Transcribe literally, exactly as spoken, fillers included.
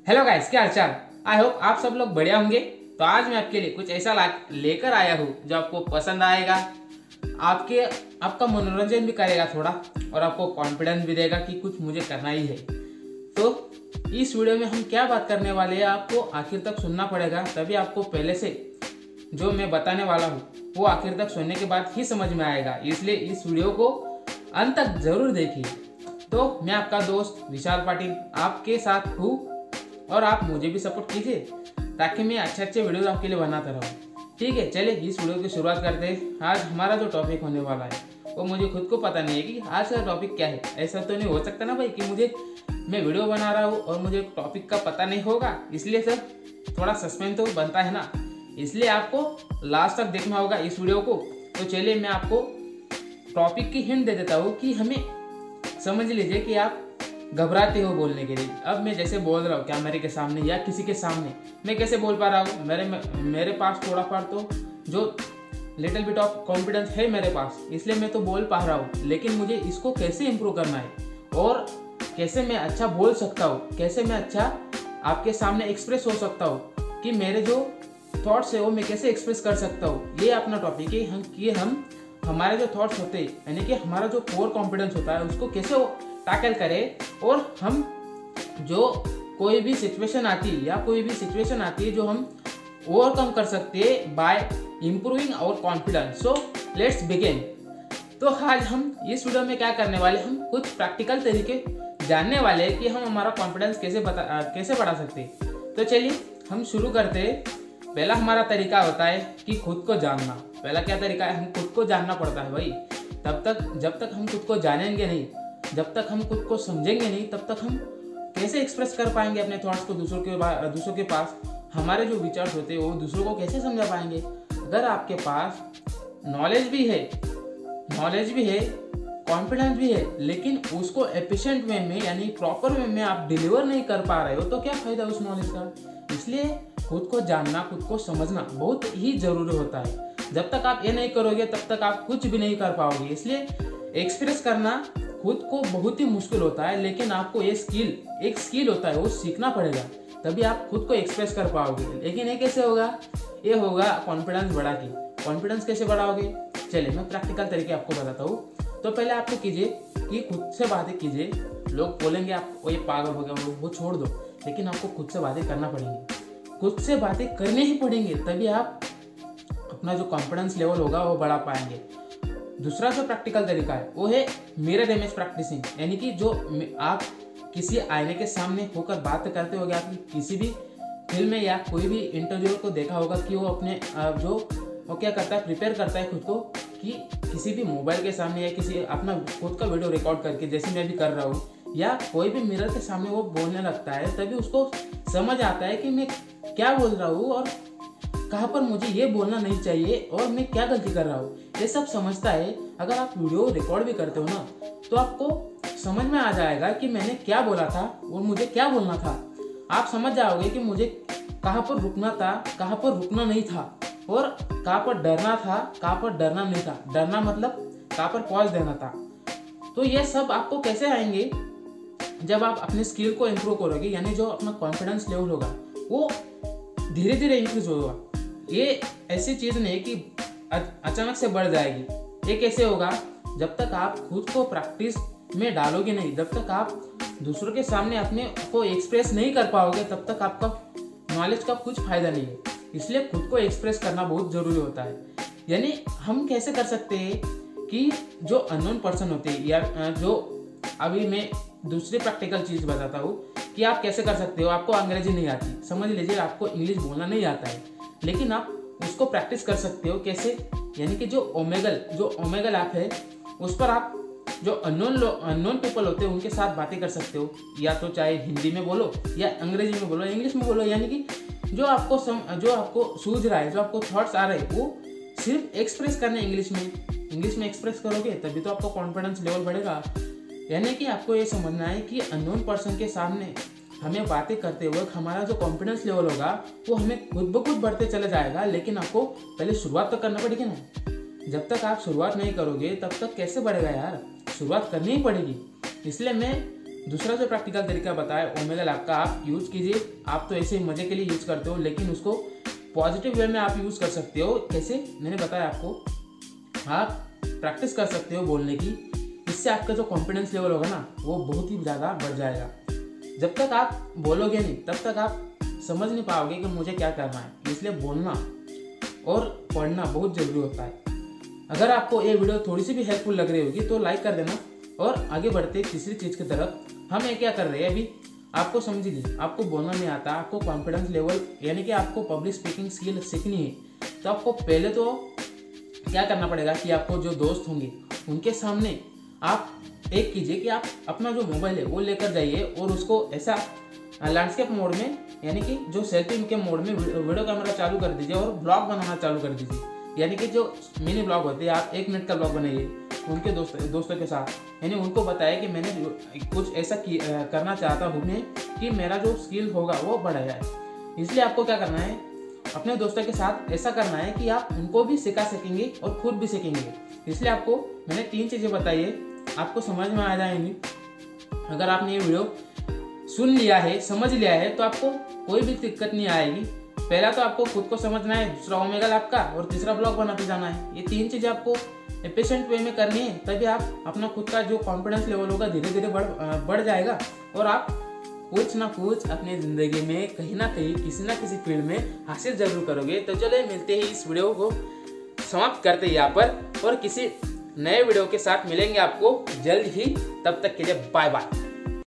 Hello guys, क्या हालचाल। I hope आप सब लोग बढ़िया होंगे। तो आज मैं आपके लिए कुछ ऐसा ला- लेकर आया हूँ जो आपको पसंद आएगा, आपके आपका मनोरंजन भी करेगा थोड़ा, और आपको कॉन्फिडेंस भी देगा कि कुछ मुझे करना ही है। तो इस वीडियो में हम क्या बात करने वाले हैं, आपको आखिर तक सुनना पड़ेगा, तभी आपको पहले से जो मैं बताने वाला हूँ वो आखिर तक सुनने के बाद ही समझ में आएगा। इसलिए इस वीडियो को अंत तक जरूर देखिए। तो मैं आपका दोस्त विशाल पाटिल आपके साथ हूँ, और आप मुझे भी सपोर्ट कीजिए ताकि मैं अच्छे अच्छे वीडियोस आपके लिए बनाता रहूँ। ठीक है, चलिए इस वीडियो की शुरुआत करते हैं। आज हमारा जो टॉपिक होने वाला है वो मुझे खुद को पता नहीं है कि आज का टॉपिक क्या है। ऐसा तो नहीं हो सकता ना भाई कि मुझे मैं वीडियो बना रहा हूँ और मुझे टॉपिक का पता नहीं होगा। इसलिए सर थोड़ा सस्पेंस तो बनता है ना, इसलिए आपको लास्ट तक देखना होगा इस वीडियो को। तो चलिए मैं आपको टॉपिक की हिंट दे देता हूँ कि हमें समझ लीजिए कि आप घबराते हो बोलने के लिए। अब मैं जैसे बोल रहा हूँ कैमरे के सामने या किसी के सामने, मैं कैसे बोल पा रहा हूँ, मेरे मेरे पास थोड़ा फार तो जो लिटिल बिट ऑफ कॉन्फिडेंस है मेरे पास, इसलिए मैं तो बोल पा रहा हूँ। लेकिन मुझे इसको कैसे इम्प्रूव करना है और कैसे मैं अच्छा बोल सकता हूँ, कैसे मैं अच्छा आपके सामने एक्सप्रेस हो सकता हूँ, कि मेरे जो थॉट्स है वो मैं कैसे एक्सप्रेस कर सकता हूँ, ये अपना टॉपिक है। हम कि हम हमारे जो थॉट्स होते हैं, यानी कि हमारा जो कोर कॉन्फिडेंस होता है, उसको कैसे टैकल करें, और हम जो कोई भी सिचुएशन आती है या कोई भी सिचुएशन आती है जो हम ओवरकम कर सकते हैं by improving our confidence. So let's begin. तो आज हम इस वीडियो में क्या करने वाले, हम कुछ प्रैक्टिकल तरीके जानने वाले हैं कि हम हमारा कॉन्फिडेंस कैसे बता कैसे बढ़ा सकते हैं। तो चलिए हम शुरू करते हैं। पहला हमारा तरीका होता है कि खुद को जानना। पहला क्या तरीका है, हम खुद को जानना पड़ता है भाई। तब तक जब तक हम खुद को जानेंगे नहीं, जब तक हम खुद को समझेंगे नहीं, तब तक हम कैसे एक्सप्रेस कर पाएंगे अपने थॉट्स को दूसरों के दूसरों के पास। हमारे जो विचार होते हैं वो दूसरों को कैसे समझा पाएंगे। अगर आपके पास नॉलेज भी है नॉलेज भी है कॉन्फिडेंस भी है, लेकिन उसको एफिशिएंट वे में यानी प्रॉपर वे में आप डिलीवर नहीं कर पा रहे हो, तो क्या फायदा उस नॉलेज का। इसलिए खुद को जानना, खुद को समझना बहुत ही जरूरी होता है। जब तक आप ये नहीं करोगे तब तक आप कुछ भी नहीं कर पाओगे। इसलिए एक्सप्रेस करना खुद को बहुत ही मुश्किल होता है, लेकिन आपको ये स्किल एक स्किल होता है, वो सीखना पड़ेगा, तभी आप खुद को एक्सप्रेस कर पाओगे। लेकिन ये कैसे होगा, ये होगा कॉन्फिडेंस बढ़ा के। कॉन्फिडेंस कैसे बढ़ाओगे, चलिए मैं प्रैक्टिकल तरीके आपको बताता हूँ। तो पहले आपको कीजिए कि खुद से बातें कीजिए। लोग बोलेंगे आप ये पागल हो गया, वो छोड़ दो, लेकिन आपको खुद से बातें करना पड़ेंगी, खुद से बातें करनी ही पड़ेंगे, तभी आप अपना जो कॉन्फिडेंस लेवल होगा वो बढ़ा पाएंगे। दूसरा जो प्रैक्टिकल तरीका है वो है मिरर इमेज प्रैक्टिसिंग, यानी कि जो आप किसी आईने के सामने होकर बात करते होगे, आप किसी भी फिल्म में या कोई भी इंटरव्यू को देखा होगा कि वो अपने जो वो क्या करता है, प्रिपेयर करता है खुद को कि किसी भी मोबाइल के सामने या किसी अपना खुद का वीडियो रिकॉर्ड करके, जैसे मैं भी कर रहा हूँ, या कोई भी मिरर के सामने वो बोलने लगता है, तभी उसको समझ आता है कि मैं क्या बोल रहा हूँ और कहाँ पर मुझे ये बोलना नहीं चाहिए और मैं क्या गलती कर रहा हूँ, ये सब समझता है। अगर आप वीडियो रिकॉर्ड भी करते हो ना, तो आपको समझ में आ जाएगा कि मैंने क्या बोला था और मुझे क्या बोलना था। आप समझ जाओगे कि मुझे कहाँ पर रुकना था, कहाँ पर रुकना नहीं था, और कहाँ पर डरना था, कहाँ पर डरना नहीं था। डरना मतलब कहाँ पर पॉज देना था। तो ये सब आपको कैसे आएंगे, जब आप अपने स्किल को इम्प्रूव करोगे, यानी जो अपना कॉन्फिडेंस लेवल होगा वो धीरे धीरे इंक्रीज होगा। ये ऐसी चीज नहीं कि अचानक से बढ़ जाएगी। ये कैसे होगा, जब तक आप खुद को प्रैक्टिस में डालोगे नहीं, जब तक आप दूसरों के सामने अपने को एक्सप्रेस नहीं कर पाओगे, तब तक आपका नॉलेज का कुछ फायदा नहीं है। इसलिए खुद को एक्सप्रेस करना बहुत जरूरी होता है। यानी हम कैसे कर सकते हैं कि जो अननोन पर्सन होते हैं, या जो अभी मैं दूसरी प्रैक्टिकल चीज बताता हूँ कि आप कैसे कर सकते हो। आपको अंग्रेजी नहीं आती, समझ लीजिए आपको इंग्लिश बोलना नहीं आता है, लेकिन आप उसको प्रैक्टिस कर सकते हो। कैसे, यानी कि जो ओमेगल जो ओमेगल ऐप है, उस पर आप जो अननोन अननोन पीपल होते हैं उनके साथ बातें कर सकते हो, या तो चाहे हिंदी में बोलो या अंग्रेजी में बोलो, इंग्लिश में बोलो। यानी कि जो आपको सम, जो आपको सूझ रहा है, जो आपको थॉट्स आ रहे हैं, वो सिर्फ एक्सप्रेस करना है इंग्लिश में। इंग्लिश में एक्सप्रेस करोगे तभी तो आपको कॉन्फिडेंस लेवल बढ़ेगा। यानी कि आपको ये समझना है कि अननोन पर्सन के सामने हमें बातें करते वक्त हमारा जो कॉन्फिडेंस लेवल होगा वो हमें खुद ब खुद बढ़ते चले जाएगा। लेकिन आपको पहले शुरुआत तो करना पड़ेगी ना। जब तक आप शुरुआत नहीं करोगे तब तक कैसे बढ़ेगा यार, शुरुआत करनी ही पड़ेगी। इसलिए मैं दूसरा जो प्रैक्टिकल तरीका बताया ओमेगा लैब का आप यूज कीजिए। आप तो ऐसे मजे के लिए यूज करते हो, लेकिन उसको पॉजिटिव वे में आप यूज कर सकते हो। कैसे, मैंने बताया आपको, आप प्रैक्टिस कर सकते हो बोलने की। इससे आपका जो कॉन्फिडेंस लेवल होगा ना वो बहुत ही ज़्यादा बढ़ जाएगा। जब तक आप बोलोगे नहीं तब तक आप समझ नहीं पाओगे कि मुझे क्या करना है। इसलिए बोलना और पढ़ना बहुत ज़रूरी होता है। अगर आपको ये वीडियो थोड़ी सी भी हेल्पफुल लग रही होगी तो लाइक कर देना। और आगे बढ़ते तीसरी चीज़ की तरफ, हम ये क्या कर रहे हैं अभी, आपको समझ लीजिए, आपको बोलना नहीं आता, आपको कॉन्फिडेंस लेवल यानी कि आपको पब्लिक स्पीकिंग स्किल सीखनी है, तो आपको पहले तो क्या करना पड़ेगा कि आपको जो दोस्त होंगे उनके सामने आप एक कीजिए कि आप अपना जो मोबाइल है वो लेकर जाइए और उसको ऐसा लैंडस्केप मोड में यानी कि जो सेल्फी के मोड में वीडियो कैमरा चालू कर दीजिए और ब्लॉग बनाना चालू कर दीजिए। यानी कि जो मिनी ब्लॉग होते हैं, आप एक मिनट का ब्लॉग बनाइए उनके दोस्त दोस्तों के साथ, यानी उनको बताया कि मैंने कुछ ऐसा की, आ, करना चाहता हूँ मैं कि मेरा जो स्किल होगा वो बढ़ जाए। इसलिए आपको क्या करना है, अपने दोस्तों के साथ ऐसा करना है कि आप उनको भी सिखा सकेंगे और खुद भी सीखेंगे। इसलिए आपको मैंने तीन चीज़ें बताई है, आपको समझ में आ जाएंगी। अगर आपने ये वीडियो सुन लिया है, समझ लिया है, तो आपको कोई भी दिक्कत नहीं आएगी। पहला तो आपको खुद को समझना है, दूसरा ओमेगा लैब का, और तीसरा ब्लॉग बनाते जाना है। ये तीन चीज़ें आपको एफिशिएंट वे में करनी है, तभी आप अपना खुद का जो कॉन्फिडेंस लेवल होगा धीरे धीरे बढ़ बढ़ जाएगा और आप कुछ ना कुछ अपनी ज़िंदगी में कहीं ना कहीं किसी ना किसी फील्ड में हासिल जरूर करोगे। तो चलो मिलते ही इस वीडियो को समाप्त करते हैं यहाँ पर, और किसी नए वीडियो के साथ मिलेंगे आपको जल्द ही। तब तक के लिए बाय बाय।